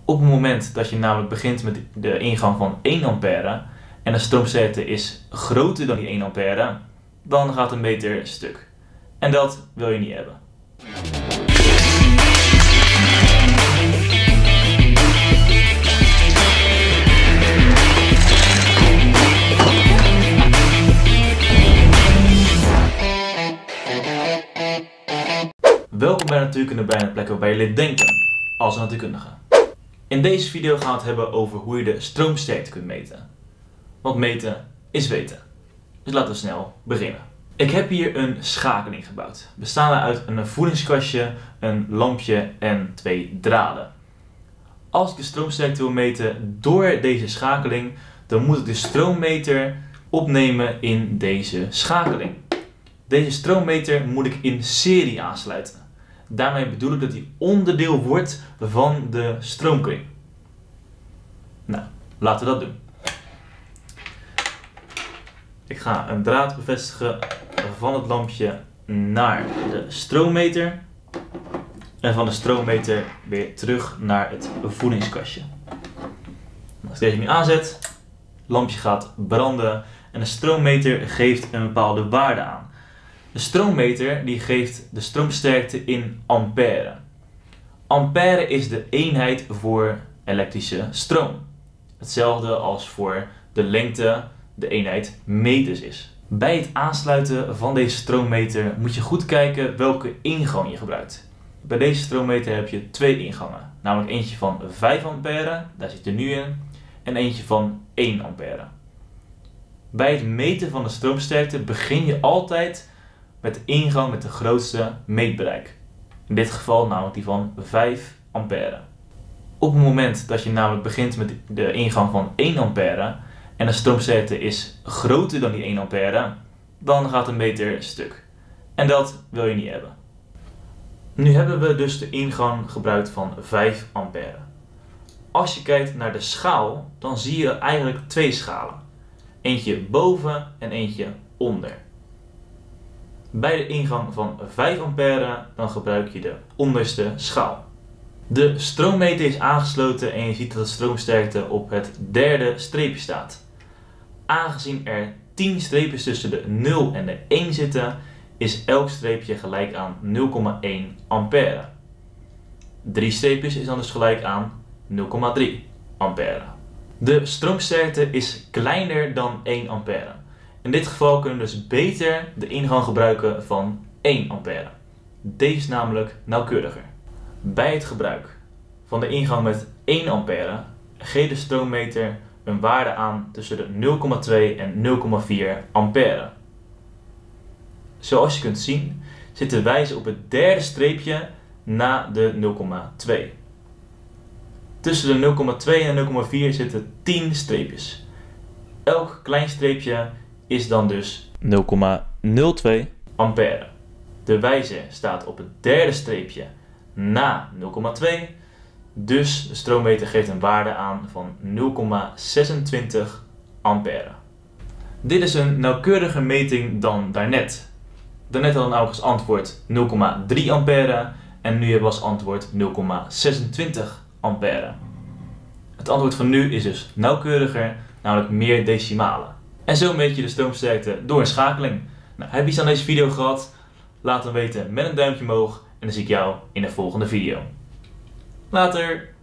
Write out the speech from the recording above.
Op het moment dat je namelijk begint met de ingang van 1 ampère en de stroomsterkte is groter dan die 1 ampère, dan gaat een meter stuk. En dat wil je niet hebben. Welkom bij Natuurkunde bij een plek waarbij je leert denken als een natuurkundige. In deze video gaan we het hebben over hoe je de stroomsterkte kunt meten. Want meten is weten. Dus laten we snel beginnen. Ik heb hier een schakeling gebouwd. Bestaande uit een voedingskastje, een lampje en 2 draden. Als ik de stroomsterkte wil meten door deze schakeling, dan moet ik de stroommeter opnemen in deze schakeling. Deze stroommeter moet ik in serie aansluiten. Daarmee bedoel ik dat die onderdeel wordt van de stroomkring. Nou, laten we dat doen. Ik ga een draad bevestigen van het lampje naar de stroommeter. En van de stroommeter weer terug naar het voedingskastje. Als ik deze nu aanzet, het lampje gaat branden en de stroommeter geeft een bepaalde waarde aan. De stroommeter die geeft de stroomsterkte in ampère. Ampère is de eenheid voor elektrische stroom. Hetzelfde als voor de lengte de eenheid meters is. Bij het aansluiten van deze stroommeter moet je goed kijken welke ingang je gebruikt. Bij deze stroommeter heb je 2 ingangen. Namelijk eentje van 5 ampère, daar zit er nu in, en eentje van 1 ampère. Bij het meten van de stroomsterkte begin je altijd met de ingang met de grootste meetbereik. In dit geval namelijk die van 5 ampère. Op het moment dat je namelijk begint met de ingang van 1 ampère en de stroomsterkte is groter dan die 1 ampère, dan gaat een meter stuk. En dat wil je niet hebben. Nu hebben we dus de ingang gebruikt van 5 ampère. Als je kijkt naar de schaal, dan zie je eigenlijk 2 schalen. Eentje boven en eentje onder. Bij de ingang van 5 ampère dan gebruik je de onderste schaal. De stroommeter is aangesloten en je ziet dat de stroomsterkte op het derde streepje staat. Aangezien er 10 streepjes tussen de 0 en de 1 zitten, is elk streepje gelijk aan 0,1 ampère. 3 streepjes is dan dus gelijk aan 0,3 ampère. De stroomsterkte is kleiner dan 1 ampère. In dit geval kunnen we dus beter de ingang gebruiken van 1 ampère. Deze is namelijk nauwkeuriger. Bij het gebruik van de ingang met 1 ampère geeft de stroommeter een waarde aan tussen de 0,2 en 0,4 ampère. Zoals je kunt zien zit de wijzer op het derde streepje na de 0,2. Tussen de 0,2 en 0,4 zitten 10 streepjes. Elk klein streepje is dan dus 0,02 ampère. De wijzer staat op het derde streepje na 0,2, dus de stroommeter geeft een waarde aan van 0,26 ampère. Dit is een nauwkeuriger meting dan daarnet. Daarnet hadden we namelijk als antwoord 0,3 ampère en nu hebben we als antwoord 0,26 ampère. Het antwoord van nu is dus nauwkeuriger, namelijk meer decimalen. En zo meet je de stroomsterkte door een schakeling. Nou, heb je iets aan deze video gehad? Laat het weten met een duimpje omhoog en dan zie ik jou in de volgende video. Later!